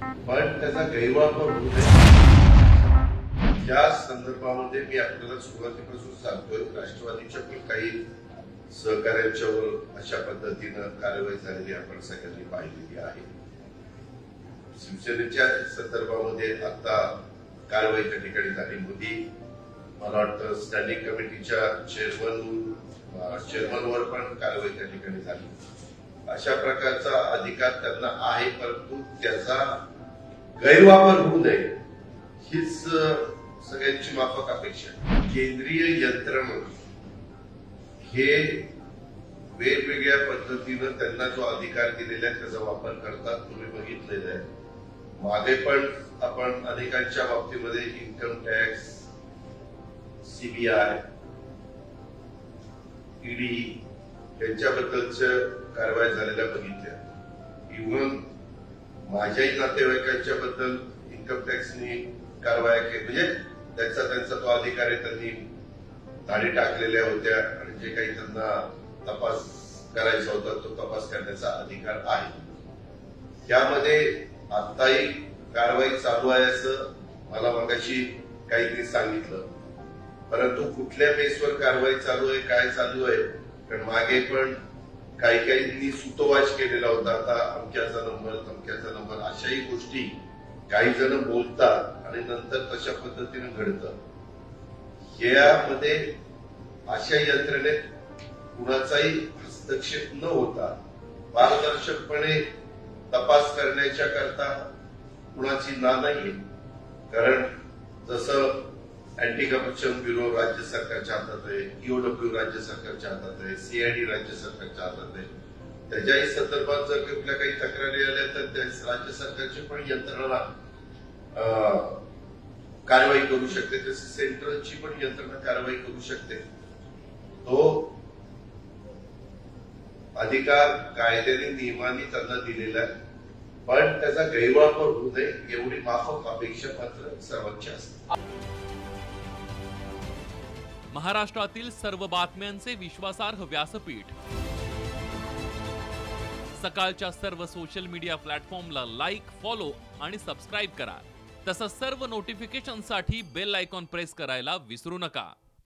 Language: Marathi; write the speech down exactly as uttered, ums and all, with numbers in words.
पण त्याचा गैरवापर होऊ नये या संदर्भामध्ये मी आपल्याला सुरुवातीपासून सांगतोय. राष्ट्रवादीच्या पण काही सहकार्यांच्यावर अशा पद्धतीनं कारवाई झालेली आपण सगळ्यांनी पाहिलेली आहे. शिवसेनेच्या संदर्भामध्ये आता कारवाई त्या ठिकाणी झाली होती. मला वाटतं स्टँडिंग कमिटीच्या चेअरमन चेअरमनवर पण कारवाई त्या ठिकाणी झाली. अशा प्रकारचा अधिकार त्यांना आहे, परंतु त्याचा गैरवापर होऊ नये हीच सगळ्यांची माफक अपेक्षा आहे. केंद्रीय यंत्रणा हे वेगवेगळ्या पद्धतीनं त्यांना जो अधिकार दिलेला आहे त्याचा वापर करतात. तुम्ही बघितलेलं आहे. मागे पण आपण अनेकांच्या बाबतीमध्ये इन्कम टॅक्स, सीबीआय, ईडी यांच्याबद्दलच्या कारवाई झालेल्या बघितल्या. इव्हन माझ्याही नातेवाईकांच्या बद्दल इन्कम टॅक्सनी कारवाया केली. म्हणजे त्यांचा त्यांचा तो अधिकार आहे, त्यांनी धाडी टाकलेल्या होत्या आणि जे काही त्यांना तपास करायचा होता तो तपास करण्याचा अधिकार आहे. त्यामध्ये आताही कारवाई चालू आहे असं मला मगाशी काहीतरी सांगितलं. परंतु कुठल्या बेसवर कारवाई चालू आहे, काय चालू आहे, कारण मागे पण काही काहींनी सुतोवाच केलेला होता. आता अमक्याचा नंबर, तमक्याचा नंबर अशाही गोष्टी काही जण बोलतात आणि नंतर तशा पद्धतीनं घडतं. यामध्ये अशा यंत्रणेत कुणाचाही हस्तक्षेप न होता पारदर्शकपणे तपास करण्याच्या करता कुणाची ना नाहीये. कारण जसं अँटी करप्शन ब्युरो राज्य सरकारच्या हातात आहे, ईओडब्ल्यू राज्य सरकारच्या हातात आहे, सीआयडी राज्य सरकारच्या हातात आहे. त्याच्याही संदर्भात जर कुठल्या काही तक्रारी आल्या तर त्या राज्य सरकारची पण यंत्रणा कारवाई करू शकते, तसे सेंट्रलची पण यंत्रणा कारवाई करू शकते. तो अधिकार कायद्याने नियमाने त्यांना दिलेला आहे, पण त्याचा गैरवापर होऊ नये एवढी माफक अपेक्षा मात्र सर्वांची असते. महाराष्ट्रातील सर्व बातम्यांचे विश्वासार्ह व्यासपीठ. सकाळच्या सर्व सोशल मीडिया प्लॅटफॉर्मला लाईक, फॉलो आणि सबस्क्राईब करा. तसंच सर्व नोटिफिकेशनसाठी बेल आयकॉन प्रेस करायला विसरू नका.